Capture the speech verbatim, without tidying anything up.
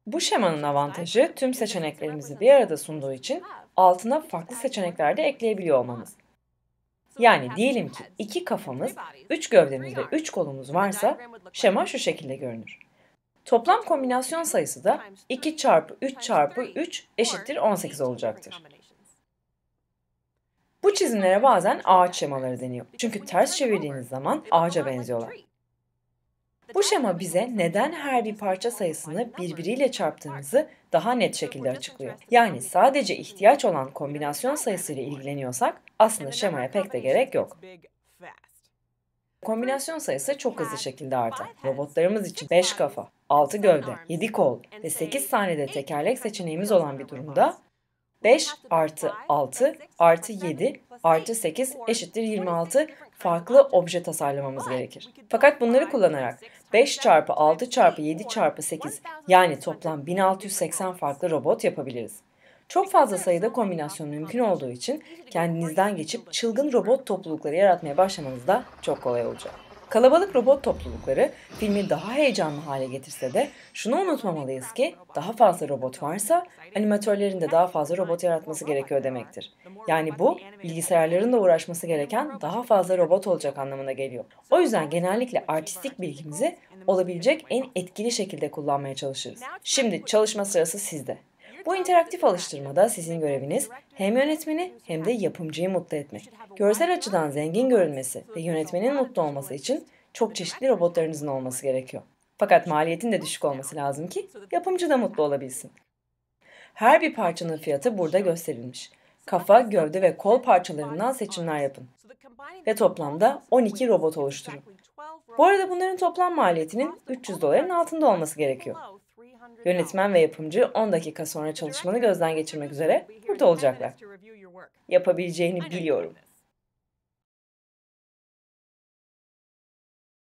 Bu şemanın avantajı tüm seçeneklerimizi bir arada sunduğu için altına farklı seçenekler de ekleyebiliyor olmamız. Yani diyelim ki iki kafamız, üç gövdemiz ve üç kolumuz varsa şema şu şekilde görünür. Toplam kombinasyon sayısı da iki çarpı üç çarpı üç eşittir on sekiz olacaktır. Bu çizimlere bazen ağaç şemaları deniyor. Çünkü ters çevirdiğiniz zaman ağaca benziyorlar. Bu şema bize neden her bir parça sayısını birbiriyle çarptığımızı daha net şekilde açıklıyor. Yani sadece ihtiyaç olan kombinasyon sayısıyla ilgileniyorsak aslında şemaya pek de gerek yok. Kombinasyon sayısı çok hızlı şekilde artar. Robotlarımız için beş kafa, altı gövde, yedi kol ve sekiz tane de tekerlek seçeneğimiz olan bir durumda beş artı altı artı yedi artı sekiz eşittir yirmi altı farklı obje tasarlamamız gerekir. Fakat bunları kullanarak beş çarpı altı çarpı yedi çarpı sekiz yani toplam bin altı yüz seksen farklı robot yapabiliriz. Çok fazla sayıda kombinasyon mümkün olduğu için kendinizden geçip çılgın robot toplulukları yaratmaya başlamanız da çok kolay olacak. Kalabalık robot toplulukları filmi daha heyecanlı hale getirse de şunu unutmamalıyız ki daha fazla robot varsa animatörlerin de daha fazla robot yaratması gerekiyor demektir. Yani bu bilgisayarların da uğraşması gereken daha fazla robot olacak anlamına geliyor. O yüzden genellikle artistik bilgimizi olabilecek en etkili şekilde kullanmaya çalışırız. Şimdi çalışma sırası sizde. Bu interaktif alıştırmada sizin göreviniz hem yönetmeni hem de yapımcıyı mutlu etmek. Görsel açıdan zengin görünmesi ve yönetmenin mutlu olması için çok çeşitli robotlarınızın olması gerekiyor. Fakat maliyetin de düşük olması lazım ki yapımcı da mutlu olabilsin. Her bir parçanın fiyatı burada gösterilmiş. Kafa, gövde ve kol parçalarından seçimler yapın. Ve toplamda on iki robot oluşturun. Bu arada bunların toplam maliyetinin üç yüz doların altında olması gerekiyor. Yönetmen ve yapımcı on dakika sonra çalışmanı gözden geçirmek üzere burada olacaklar. Yapabileceğini biliyorum.